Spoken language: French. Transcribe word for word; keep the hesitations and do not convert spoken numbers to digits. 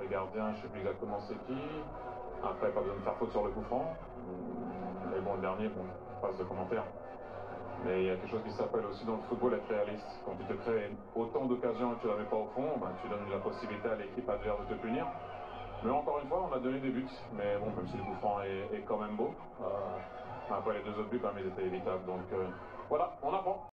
les gardiens, je ne sais plus exactement c'est qui. Après, pas besoin de faire faute sur le coup franc. Mais bon, le dernier, bon, passe de commentaires. Mais il y a quelque chose qui s'appelle aussi dans le football être réaliste. Quand tu te crées autant d'occasions et que tu ne la mets pas au fond, ben, tu donnes la possibilité à l'équipe adverse de te punir. Mais encore une fois, on a donné des buts. Mais bon, même si le coup franc est, est quand même beau, euh, après les deux autres buts, quand même, ils étaient évitables. Donc euh, voilà, on apprend.